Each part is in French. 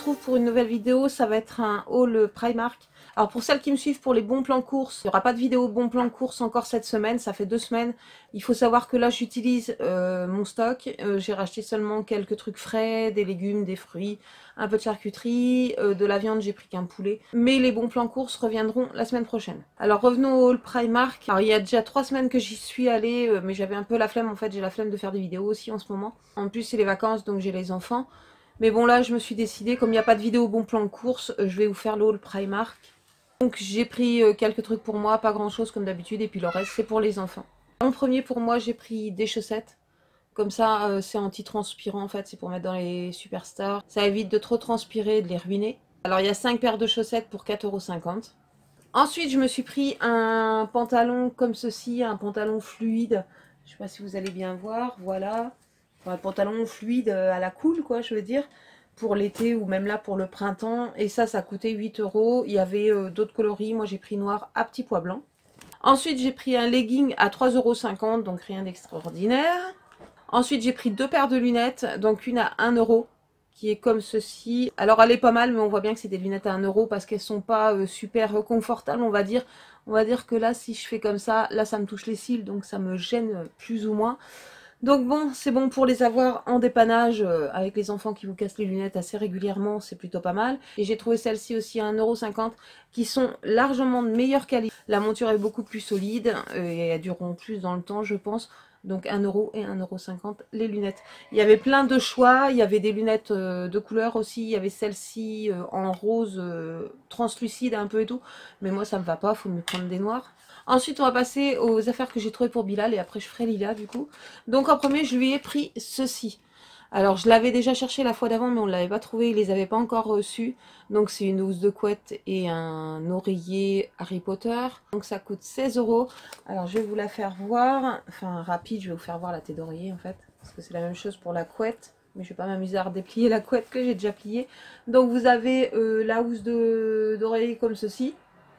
retrouve pour une nouvelle vidéo. Ça va être un haul Primark. Alors pour celles qui me suivent pour les bons plans courses, il n'y aura pas de vidéo bons plans courses encore cette semaine, ça fait 2 semaines. Il faut savoir que là j'utilise mon stock, j'ai racheté seulement quelques trucs frais, des légumes, des fruits, un peu de charcuterie, de la viande, j'ai pris qu'un poulet. Mais les bons plans courses reviendront la semaine prochaine. Alors revenons au haul Primark. Alors il y a déjà 3 semaines que j'y suis allée, mais j'avais un peu la flemme en fait, j'ai la flemme de faire des vidéos aussi en ce moment. En plus c'est les vacances donc j'ai les enfants. Mais bon là je me suis décidée, comme il n'y a pas de vidéo bon plan course, je vais vous faire le haul Primark. Donc j'ai pris quelques trucs pour moi, pas grand chose comme d'habitude, et puis le reste c'est pour les enfants. En premier pour moi j'ai pris des chaussettes, comme ça c'est anti-transpirant en fait, c'est pour mettre dans les superstars. Ça évite de trop transpirer et de les ruiner. Alors il y a 5 paires de chaussettes pour 4,50 €. Ensuite je me suis pris un pantalon comme ceci, un pantalon fluide. Je sais pas si vous allez bien voir, voilà. Un pantalon fluide à la cool quoi je veux dire. Pour l'été ou même là pour le printemps. Et ça coûtait 8 €. Il y avait d'autres coloris. Moi j'ai pris noir à petits pois blancs. Ensuite j'ai pris un legging à 3,50 €, donc rien d'extraordinaire. Ensuite j'ai pris 2 paires de lunettes, donc une à 1 €, qui est comme ceci. Alors elle est pas mal, mais on voit bien que c'est des lunettes à 1 € parce qu'elles sont pas super confortables, on va dire. On va dire que là si je fais comme ça, là ça me touche les cils, donc ça me gêne plus ou moins. Donc bon, c'est bon pour les avoir en dépannage avec les enfants qui vous cassent les lunettes assez régulièrement, c'est plutôt pas mal. Et j'ai trouvé celles-ci aussi à 1,50 € qui sont largement de meilleure qualité. La monture est beaucoup plus solide et elles dureront plus dans le temps je pense. Donc 1 € et 1,50 € les lunettes. Il y avait plein de choix, il y avait des lunettes de couleur aussi, il y avait celle-ci en rose translucide un peu et tout. Mais moi ça me va pas, faut me prendre des noirs. Ensuite, on va passer aux affaires que j'ai trouvées pour Bilal et après je ferai Lila du coup. Donc en premier, je lui ai pris ceci. Alors je l'avais déjà cherché la fois d'avant mais on ne l'avait pas trouvé, il les avait pas encore reçus. Donc c'est une housse de couette et un oreiller Harry Potter. Donc ça coûte 16 €. Alors je vais vous la faire voir, enfin rapide, je vais vous faire voir la tête d'oreiller en fait. Parce que c'est la même chose pour la couette. Mais je vais pas m'amuser à redéplier la couette que j'ai déjà pliée. Donc vous avez la housse d'oreiller comme ceci.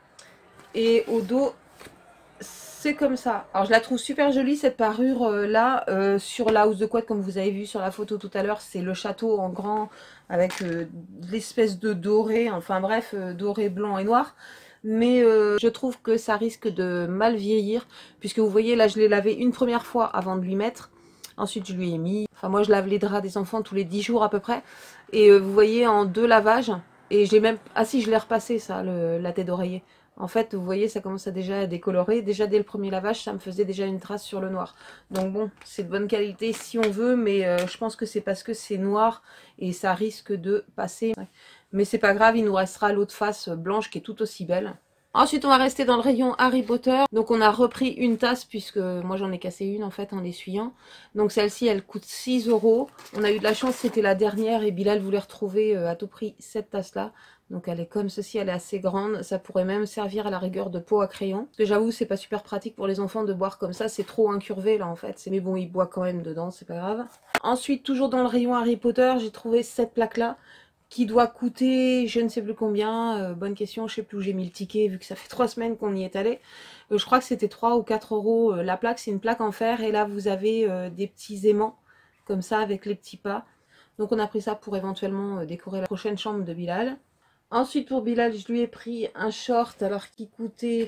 Et au dos, c'est comme ça. Alors je la trouve super jolie cette parure là sur la housse de couette comme vous avez vu sur la photo tout à l'heure. C'est le château en grand avec l'espèce de doré, enfin bref, doré, blanc et noir. Mais je trouve que ça risque de mal vieillir puisque vous voyez là je l'ai lavé une première fois avant de lui mettre. Ensuite je lui ai mis, enfin moi je lave les draps des enfants tous les 10 jours à peu près. Et vous voyez en 2 lavages, et j'ai même, ah si je l'ai repassé ça, la tête d'oreiller. En fait, vous voyez, ça commence à déjà décolorer. Déjà, dès le premier lavage, ça me faisait déjà une trace sur le noir. Donc bon, c'est de bonne qualité si on veut, mais je pense que c'est parce que c'est noir et ça risque de passer. Mais c'est pas grave, il nous restera l'autre face blanche qui est tout aussi belle. Ensuite, on va rester dans le rayon Harry Potter. Donc, on a repris une tasse, puisque moi, j'en ai cassé une, en fait, en essuyant. Donc, celle-ci, elle coûte 6 €. On a eu de la chance, c'était la dernière, et Bilal voulait retrouver à tout prix cette tasse-là. Donc, elle est comme ceci, elle est assez grande. Ça pourrait même servir à la rigueur de pot à crayon. Parce que j'avoue, c'est pas super pratique pour les enfants de boire comme ça. C'est trop incurvé, là, en fait. Mais bon, ils boivent quand même dedans, c'est pas grave. Ensuite, toujours dans le rayon Harry Potter, j'ai trouvé cette plaque-là, qui doit coûter je ne sais plus combien, bonne question, je sais plus où j'ai mis le ticket vu que ça fait 3 semaines qu'on y est allé. Je crois que c'était 3 ou 4 € la plaque, c'est une plaque en fer et là vous avez des petits aimants comme ça avec les petits pas. Donc on a pris ça pour éventuellement décorer la prochaine chambre de Bilal. Ensuite pour Bilal je lui ai pris un short alors qui coûtait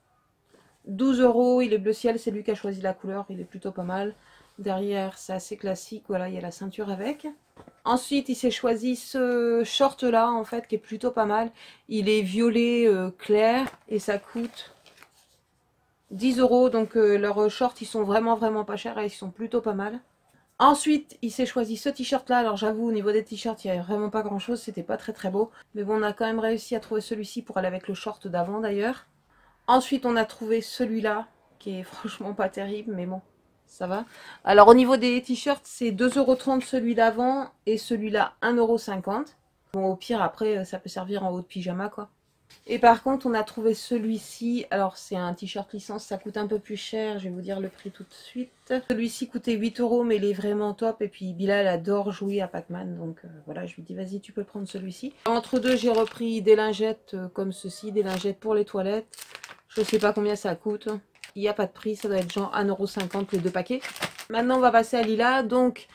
12 €, il est bleu ciel, c'est lui qui a choisi la couleur, il est plutôt pas mal. Derrière c'est assez classique, voilà il y a la ceinture avec. Ensuite, il s'est choisi ce short-là, en fait, qui est plutôt pas mal. Il est violet clair et ça coûte 10 €. Donc, leurs shorts, ils sont vraiment pas chers et ils sont plutôt pas mal. Ensuite, il s'est choisi ce t-shirt-là. Alors, j'avoue, au niveau des t-shirts, il n'y avait vraiment pas grand-chose. C'était pas très beau. Mais bon, on a quand même réussi à trouver celui-ci pour aller avec le short d'avant, d'ailleurs. Ensuite, on a trouvé celui-là, qui est franchement pas terrible, mais bon. Ça va. Alors au niveau des t-shirts, c'est 2,30 € celui d'avant et celui-là 1,50 €. Bon au pire après ça peut servir en haut de pyjama quoi. Et par contre on a trouvé celui-ci, alors c'est un t-shirt licence, ça coûte un peu plus cher, je vais vous dire le prix tout de suite. Celui-ci coûtait 8 € mais il est vraiment top et puis Bilal adore jouer à Pac-Man donc voilà je lui dis vas-y tu peux prendre celui-ci. Entre deux j'ai repris des lingettes comme ceci, des lingettes pour les toilettes. Je sais pas combien ça coûte. Il n'y a pas de prix, ça doit être genre 1,50 € les 2 paquets. Maintenant on va passer à Lila. Donc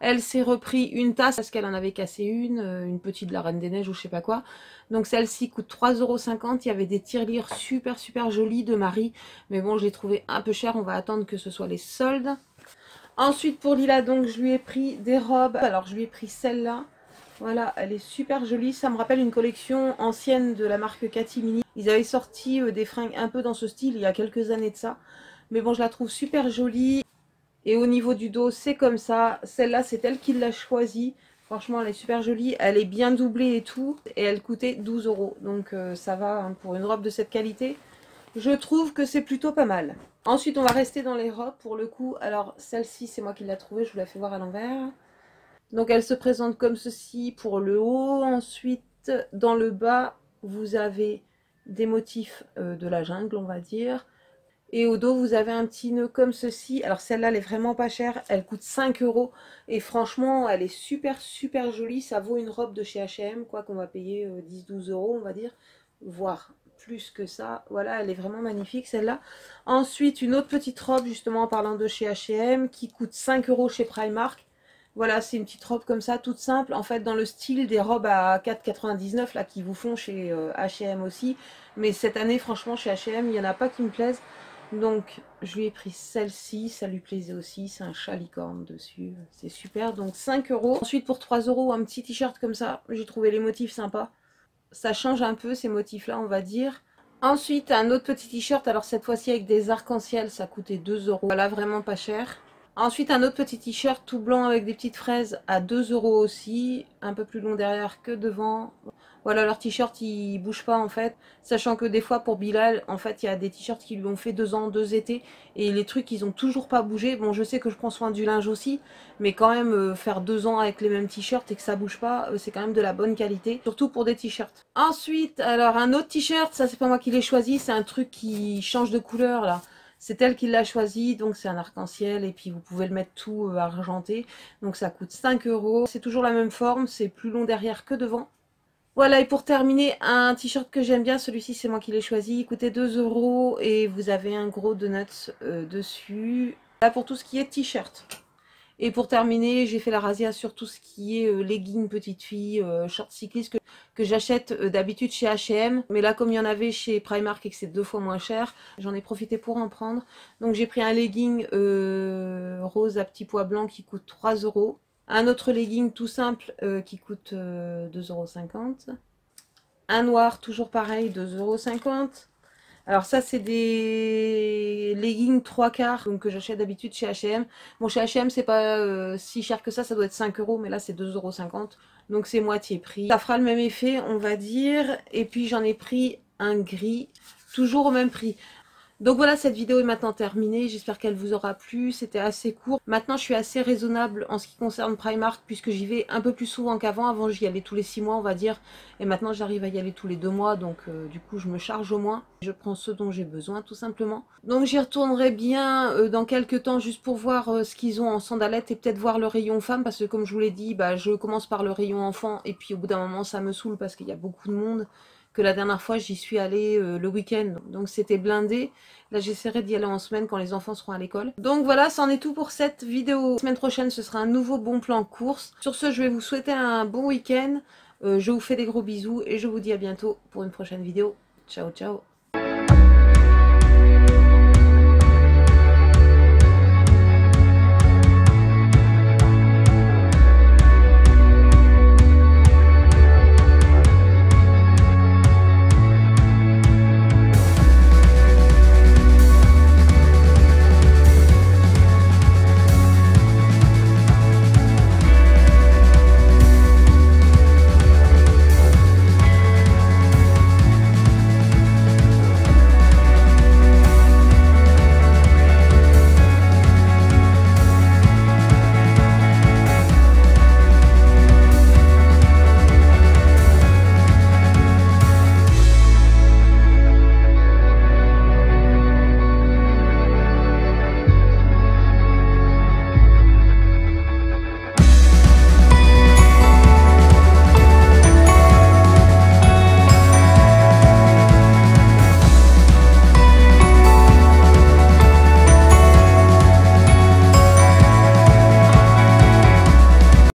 Elle s'est repris une tasse parce qu'elle en avait cassé une petite de la Reine des Neiges ou je sais pas quoi. Donc celle-ci coûte 3,50 €. Il y avait des tirelires super super jolis de Marie. Mais bon, je l'ai trouvé un peu cher. On va attendre que ce soit les soldes. Ensuite pour Lila, donc je lui ai pris des robes. Alors je lui ai pris celle-là. Voilà, elle est super jolie. Ça me rappelle une collection ancienne de la marque Katy. Ils avaient sorti des fringues un peu dans ce style il y a quelques années de ça. Mais bon, je la trouve super jolie. Et au niveau du dos, c'est comme ça. Celle-là, c'est elle qui l'a choisie. Franchement, elle est super jolie. Elle est bien doublée et tout. Et elle coûtait 12 €. Donc ça va hein, pour une robe de cette qualité. Je trouve que c'est plutôt pas mal. Ensuite, on va rester dans les robes pour le coup. Alors, celle-ci, c'est moi qui l'ai trouvée. Je vous la fais voir à l'envers. Donc, elle se présente comme ceci pour le haut. Ensuite, dans le bas, vous avez des motifs de la jungle, on va dire. Et au dos, vous avez un petit nœud comme ceci. Alors celle-là, elle est vraiment pas chère. Elle coûte 5 €. Et franchement, elle est super, super jolie. Ça vaut une robe de chez H&M, quoi, qu'on va payer 10-12 €, on va dire. Voire plus que ça. Voilà, elle est vraiment magnifique, celle-là. Ensuite, une autre petite robe, justement, en parlant de chez H&M, qui coûte 5 € chez Primark. Voilà, c'est une petite robe comme ça, toute simple. En fait, dans le style des robes à 4,99 là, qui vous font chez H&M aussi. Mais cette année, franchement, chez H&M, il n'y en a pas qui me plaisent. Donc je lui ai pris celle-ci, ça lui plaisait aussi, c'est un chat licorne dessus, c'est super, donc 5 €. Ensuite pour 3 € un petit t-shirt comme ça, j'ai trouvé les motifs sympas. Ça change un peu ces motifs là on va dire. Ensuite un autre petit t-shirt, alors cette fois-ci avec des arcs-en-ciel, ça coûtait 2 €, voilà vraiment pas cher. Ensuite un autre petit t-shirt tout blanc avec des petites fraises à 2 € aussi, un peu plus long derrière que devant. Voilà, leur t-shirt il bouge pas en fait, sachant que des fois pour Bilal, en fait il y a des t-shirts qui lui ont fait 2 ans, 2 étés, et les trucs ils ont toujours pas bougé. Bon, je sais que je prends soin du linge aussi, mais quand même faire 2 ans avec les mêmes t-shirts et que ça bouge pas, c'est quand même de la bonne qualité, surtout pour des t-shirts. Ensuite, alors un autre t-shirt, ça c'est pas moi qui l'ai choisi, c'est un truc qui change de couleur là. C'est elle qui l'a choisi, donc c'est un arc-en-ciel et puis vous pouvez le mettre tout argenté. Donc ça coûte 5 €. C'est toujours la même forme, c'est plus long derrière que devant. Voilà, et pour terminer, un t-shirt que j'aime bien, celui-ci c'est moi qui l'ai choisi, il coûtait 2 € et vous avez un gros donuts dessus. Là pour tout ce qui est t-shirt. Et pour terminer, j'ai fait la razzia sur tout ce qui est leggings petite fille, short cycliste que j'achète d'habitude chez H&M. Mais là, comme il y en avait chez Primark et que c'est 2 fois moins cher, j'en ai profité pour en prendre. Donc j'ai pris un legging rose à petits pois blancs qui coûte 3 €. Un autre legging tout simple qui coûte 2,50 €. Un noir, toujours pareil, 2,50 €. Alors ça c'est des leggings 3/4 donc que j'achète d'habitude chez H&M. Bon, chez H&M c'est pas si cher que ça doit être 5 €, mais là c'est 2,50 €, donc c'est moitié prix. Ça fera le même effet on va dire, et puis j'en ai pris un gris, toujours au même prix. Donc voilà, cette vidéo est maintenant terminée, j'espère qu'elle vous aura plu, c'était assez court. Maintenant je suis assez raisonnable en ce qui concerne Primark puisque j'y vais un peu plus souvent qu'avant. Avant j'y allais tous les 6 mois on va dire, et maintenant j'arrive à y aller tous les 2 mois, donc du coup je me charge au moins. Je prends ce dont j'ai besoin tout simplement. Donc j'y retournerai bien dans quelques temps juste pour voir ce qu'ils ont en sandalettes et peut-être voir le rayon femmes, parce que comme je vous l'ai dit, bah, je commence par le rayon enfant et puis au bout d'un moment ça me saoule parce qu'il y a beaucoup de monde. Que la dernière fois j'y suis allée le week-end, donc c'était blindé. Là j'essaierai d'y aller en semaine quand les enfants seront à l'école. Donc voilà, c'en est tout pour cette vidéo. La semaine prochaine ce sera un nouveau bon plan course. Sur ce, je vais vous souhaiter un bon week-end. Je vous fais des gros bisous et je vous dis à bientôt pour une prochaine vidéo. Ciao ciao.